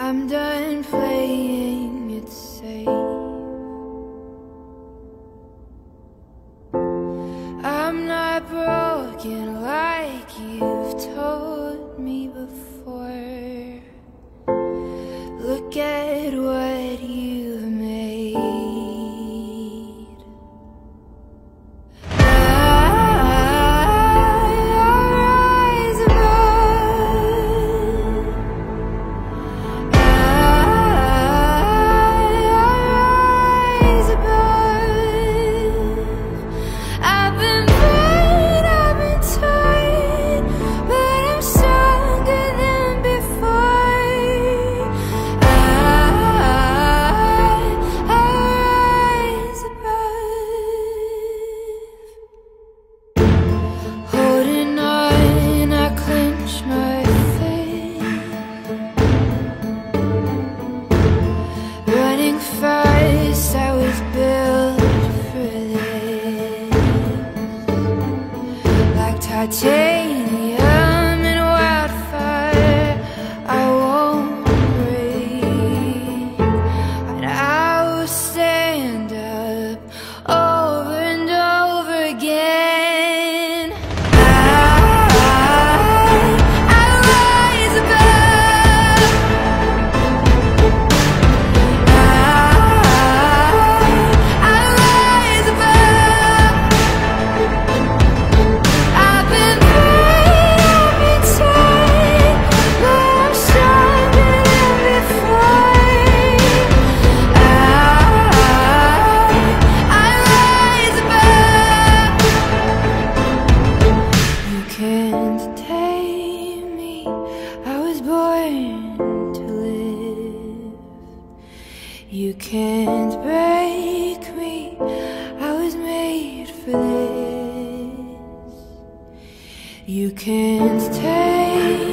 I'm done playing it safe. I'm not broken like you've told me before. Look at what you've made. Fast, I was built for this. Like titanium and wildfire, I won't break, and I will stand up over and over again. I rise above. You can't break me, I was made for this. You can't take